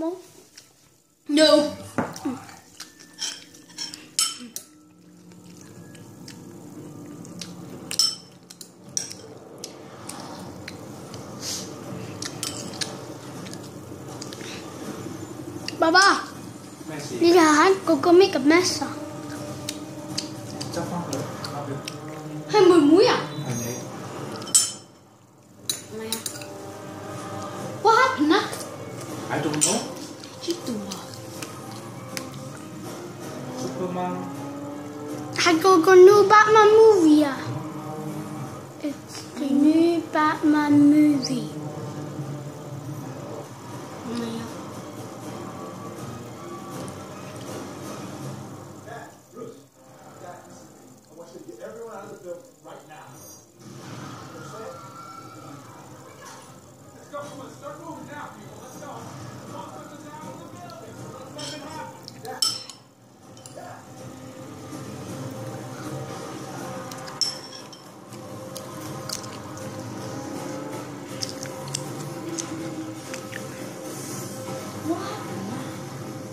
more? No. Baba, แม่สีนี่ร้านโกโก้มิกับแม่สาวเจ้าฟังเลยเอาไปให้มือมุ้ยอ่ะอันนี้อะไรอ่ะ What happened นะ I don't know ชิตัว Superman I go new Batman movie อ่ะ It's the new Batman movie อะไรอ่ะ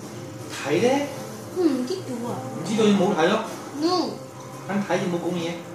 睇咧， 唔知道啊。 唔知道要冇睇咯， No。 等睇有冇講嘢。